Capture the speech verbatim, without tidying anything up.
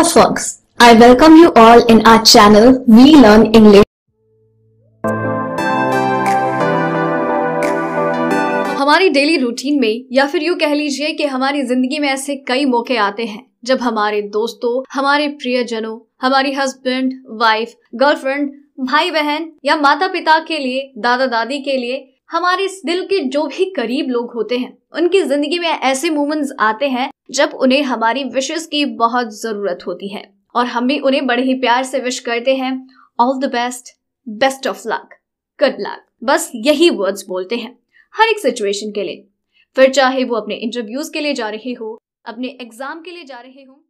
folks, I welcome you all in our channel We Learn English. हमारी daily routine में या फिर यूँ कह लीजिए कि हमारी जिंदगी में ऐसे कई मौके आते हैं जब हमारे दोस्तों, हमारे प्रियजनों, हमारी हस्बैंड, वाइफ, गर्लफ्रेंड, भाई बहन या माता पिता के लिए, दादा दादी के लिए, हमारे दिल के जो भी करीब लोग होते हैं, उनकी जिंदगी में ऐसे मोमेंट्स आते हैं जब उन्हें हमारी विशेस की बहुत जरूरत होती है और हम भी उन्हें बड़े ही प्यार से विश करते हैं, all the best, best of luck, good luck. बस यही वर्ड्स बोलते हैं हर एक सिचुएशन के लिए, फिर चाहे वो अपने इंटरव्यूज के लिए जा रहे हो, अपने एग्जाम के लिए जा रहे हो